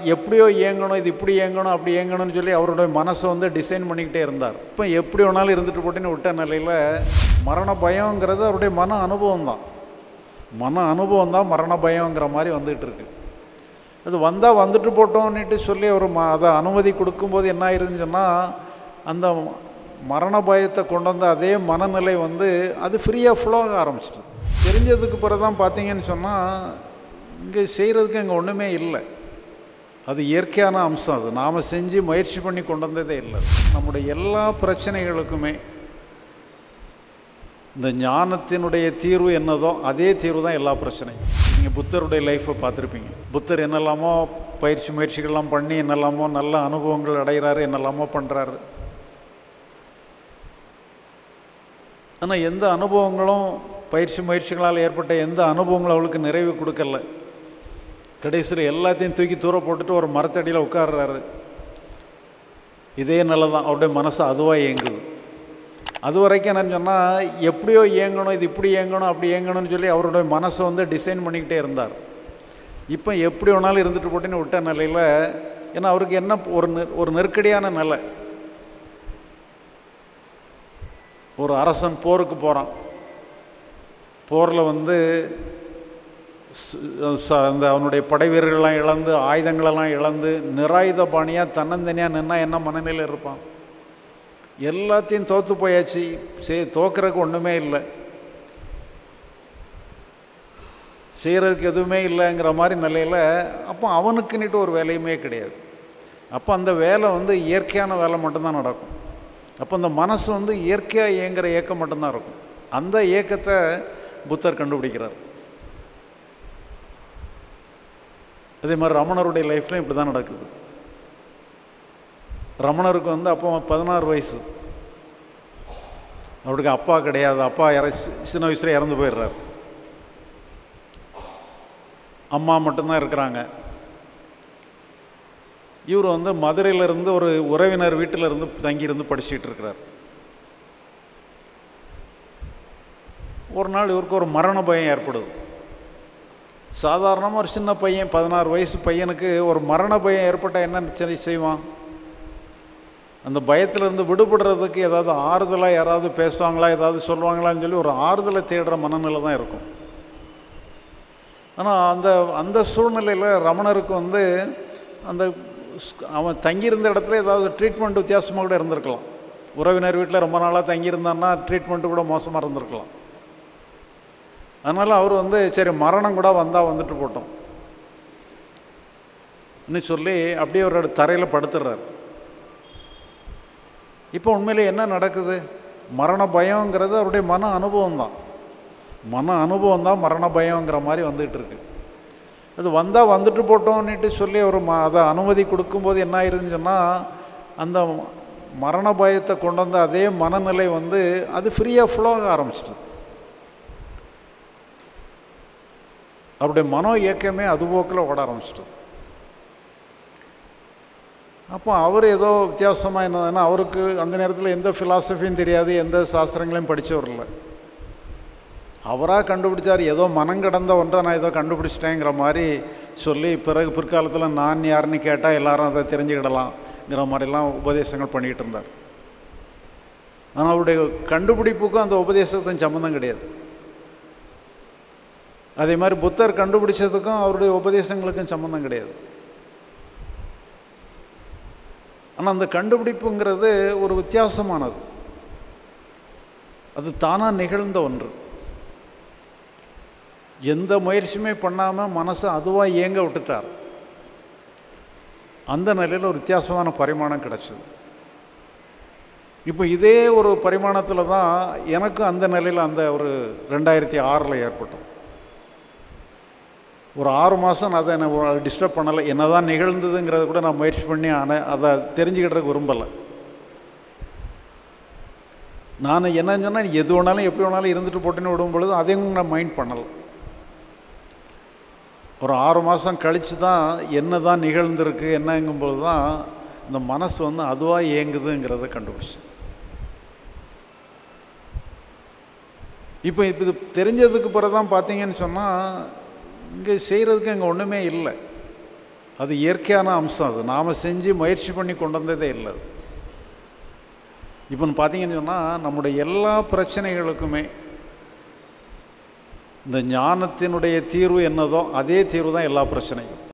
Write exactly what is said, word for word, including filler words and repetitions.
எப்படியோ இயங்கணும், இது இப்படி இயங்கணும், அப்படி இயங்கணும்னு சொல்லி அவருடைய மனசை வந்து டிசைன் பண்ணிக்கிட்டே இருந்தார். இப்போ எப்படி வேணாலும் இருந்துட்டு போட்டுன்னு விட்ட நிலையில் மரண பயங்கிறது அவருடைய மன அனுபவம் தான். மன அனுபவம் தான் மரண பயங்கிற மாதிரி வந்துகிட்டு இருக்கு. அது வந்தால் வந்துட்டு போட்டோன்னுட்டு சொல்லி அவர் ம அதை அனுமதி கொடுக்கும்போது என்ன ஆயிருதுன்னு சொன்னால், அந்த மரண பயத்தை கொண்டு வந்த அதே மனநிலை வந்து அது ஃப்ரீயாக ஃப்ளோ ஆக ஆரம்பிச்சிட்டு. தெரிஞ்சதுக்கு பிறகு தான் பார்த்தீங்கன்னு சொன்னால், இங்கே செய்கிறதுக்கு இங்கே ஒன்றுமே இல்லை. அது இயற்கையான அம்சம். அது நாம் செஞ்சு முயற்சி பண்ணி கொண்டு வந்ததே இல்லை. நம்முடைய எல்லா பிரச்சனைகளுக்குமே இந்த ஞானத்தினுடைய தீர்வு என்னதோ அதே தீர்வு தான் எல்லா பிரச்சனையும். நீங்கள் புத்தருடைய லைஃப்பை பார்த்துருப்பீங்க. புத்தர் என்னெல்லாமோ பயிற்சி முயற்சிகள்லாம் பண்ணி என்னெல்லாமோ நல்ல அனுபவங்கள் அடைகிறாரு, என்னெல்லாமோ பண்ணுறாரு. ஆனால் எந்த அனுபவங்களும் பயிற்சி முயற்சிகளால் ஏற்பட்ட எந்த அனுபவங்களும் அவளுக்கு நிறைவு கொடுக்கல. கடைசியில் எல்லாத்தையும் தூக்கி தூர போட்டுட்டு ஒரு மரத்தடியில் உட்கார்றாரு. இதே நிலை தான் அவருடைய மனசு அதுவாக இயங்குது. அது வரைக்கும் என்னன்னு சொன்னால், எப்படியோ இயங்கணும், இது இப்படி இயங்கணும், அப்படி இயங்கணும்னு சொல்லி அவருடைய மனசை வந்து டிசைன் பண்ணிக்கிட்டே இருந்தார். இப்போ எப்படி வேணாலும் இருந்துட்டு போட்டுன்னு விட்ட நிலையில், ஏன்னா அவருக்கு என்ன ஒரு ஒரு நெருக்கடியான நிலை. ஒரு அரசன் போருக்கு போகிறான். போரில் வந்து அந்த அவனுடைய படை வீரர்களெலாம் இழந்து ஆயுதங்களெல்லாம் இழந்து நிராயுத பாணியாக தன்னந்தனியாக நின்னா என்ன மனநிலையில் இருப்பான்? எல்லாத்தையும் தோற்று போயாச்சு, செய் தோக்கிறதுக்கு ஒன்றுமே இல்லை, செய்கிறதுக்கு எதுவுமே இல்லைங்கிற மாதிரி நிலையில் அப்போ அவனுக்குன்னுட்டு ஒரு வேலையுமே கிடையாது. அப்போ அந்த வேலை வந்து இயற்கையான வேலை மட்டும்தான் நடக்கும். அப்போ அந்த மனசு வந்து இயற்கையாக இயங்குகிற இயக்கம் மட்டும்தான் இருக்கும். அந்த இயக்கத்தை புத்தர் கண்டுபிடிக்கிறார். அதே மாதிரி ரமணருடைய லைஃப்லையும் இப்படி தான் நடக்குது. ரமணருக்கு வந்து அப்போ பதினாறு வயசு. அவருக்கு அப்பா கிடையாது. அப்பா இற சின்ன வயசுல இறந்து போயிடுறார். அம்மா மட்டும்தான் இருக்கிறாங்க. இவர் வந்து மதுரையிலேருந்து ஒரு உறவினர் வீட்டில் இருந்து தங்கியிருந்து படிச்சுட்டு இருக்கிறார். ஒரு நாள் இவருக்கு ஒரு மரண பயம் ஏற்படுது. சாதாரணமாக ஒரு சின்ன பையன், பதினாறு வயசு பையனுக்கு ஒரு மரண பயம் ஏற்பட்டால் என்ன சரி செய்வான்? அந்த பயத்திலேருந்து விடுபடுறதுக்கு ஏதாவது ஆறுதலாக யாராவது பேசுவாங்களா, ஏதாவது சொல்லுவாங்களான்னு சொல்லி ஒரு ஆறுதலை தேடுற மனநிலை தான் இருக்கும். ஆனால் அந்த அந்த சூழ்நிலையில் ரமணருக்கு வந்து அந்த அவன் தங்கியிருந்த இடத்துல ஏதாவது ட்ரீட்மெண்ட் வித்தியாசமாக கூட இருந்திருக்கலாம். உறவினர் வீட்டில் ரொம்ப நாளாக தங்கியிருந்தான்னா ட்ரீட்மெண்ட்டு கூட மோசமாக இருந்திருக்கலாம். அதனால் அவர் வந்து சரி மரணம் கூட வந்தால் வந்துட்டு போட்டோம் இன்னும் சொல்லி அப்படியே ஒரு தரையில் படுத்துடுறார். இப்போ உண்மையிலே என்ன நடக்குது? மரண பயங்கிறது அவருடைய மன அனுபவம் தான். மன அனுபவம் தான் மரண பயங்கிற மாதிரி வந்துகிட்டு இருக்கு. அது வந்தால் வந்துட்டு போட்டோன்னுட்டு சொல்லி ஒரு ம அதை அனுமதி கொடுக்கும்போது என்ன ஆயிருதுன்னு சொன்னால், அந்த மரண பயத்தை கொண்டு வந்த அதே மனநிலை வந்து அது ஃப்ரீயாக ஃப்ளோ ஆக ஆரம்பிச்சிட்டு. அவருடைய மனோ இயக்கமே அது போக்கில் ஓட ஆரம்பிச்சிட்டு. அப்போ அவர் ஏதோ வித்தியாசமாக என்னதுன்னா, அவருக்கு அந்த நேரத்தில் எந்த ஃபிலாசபியும் தெரியாது, எந்த சாஸ்திரங்களையும் படித்தவர் இல்லை. அவராக கண்டுபிடிச்சார். ஏதோ மனம் கடந்த ஒன்றை நான் ஏதோ கண்டுபிடிச்சிட்டேங்கிற மாதிரி சொல்லி பிறகு பிற்காலத்தில் நான் யாருன்னு கேட்டால் எல்லாரும் அதை தெரிஞ்சுக்கிடலாம்ங்கிற மாதிரிலாம் உபதேசங்கள் பண்ணிக்கிட்டு இருந்தார். ஆனால் அவருடைய கண்டுபிடிப்புக்கும் அந்த உபதேசத்துக்கும் சம்மந்தம் கிடையாது. அதே மாதிரி புத்தர் கண்டுபிடிச்சதுக்கும் அவருடைய உபதேசங்களுக்கும் சம்மந்தம் கிடையாது. ஆனால் அந்த கண்டுபிடிப்புங்கிறது ஒரு வித்தியாசமானது. அது தானாக நிகழ்ந்த ஒன்று. எந்த முயற்சியுமே பண்ணாமல் மனசை அதுவாக இயங்க விட்டுட்டார். அந்த நிலையில் ஒரு வித்தியாசமான பரிமாணம் கிடச்சிது. இப்போ இதே ஒரு பரிமாணத்தில் தான் எனக்கும் அந்த நிலையில் அந்த ஒரு ரெண்டாயிரத்தி ஆறில் ஏற்பட்டோம். ஒரு ஆறு மாதம் அதை என்ன டிஸ்டர்ப் பண்ணலை. என்ன தான் நிகழ்ந்ததுங்கிறத கூட நான் முயற்சி பண்ணி ஆனால் அதை தெரிஞ்சுக்கிட்டதுக்கு விரும்பலை. நான் என்னன்னு சொன்னால், எது வேணாலும் எப்படி வேணாலும் இருந்துட்டு போட்டுன்னு விடும் பொழுது அதையும் நான் மைண்ட் பண்ணலை. ஒரு ஆறு மாதம் கழித்து தான் என்ன தான் நிகழ்ந்திருக்கு என்னங்கும்போது தான் இந்த மனசு வந்து அதுவாக இயங்குதுங்கிறத கண்டுபிடிச்சேன். இப்போ இப்போ இது தெரிஞ்சதுக்கு பிறகு தான் பார்த்தீங்கன்னு சொன்னால், இங்கே செய்கிறதுக்கு அங்கே ஒன்றுமே இல்லை. அது இயற்கையான அம்சம். அது நாம் செஞ்சு முயற்சி பண்ணி கொண்டு வந்ததே இல்லை. இப்போ பார்த்தீங்கன்னு சொன்னால் நம்முடைய எல்லா பிரச்சனைகளுக்குமே இந்த ஞானத்தினுடைய தீர்வு என்னதோ அதே தீர்வு தான் எல்லா பிரச்சனையும்.